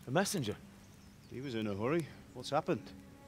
A messenger? He was in a hurry. What's happened?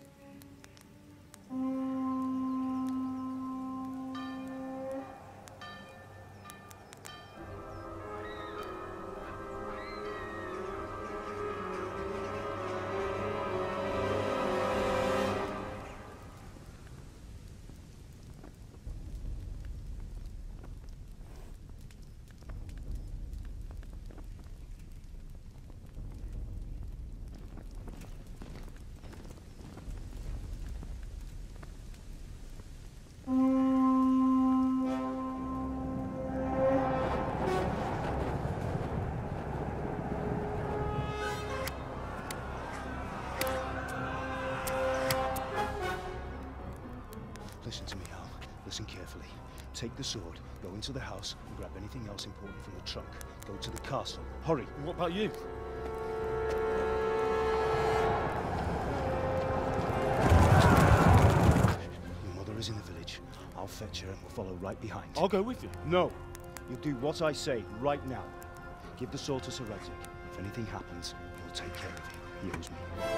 Listen to me, Hal. Listen carefully. Take the sword, go into the house, and grab anything else important from the trunk. Go to the castle. Hurry. And what about you? Your mother is in the village. I'll fetch her and we'll follow right behind. I'll go with you. No. You'll do what I say right now. Give the sword to Sir Radzig. If anything happens, he'll take care of you. He owes me.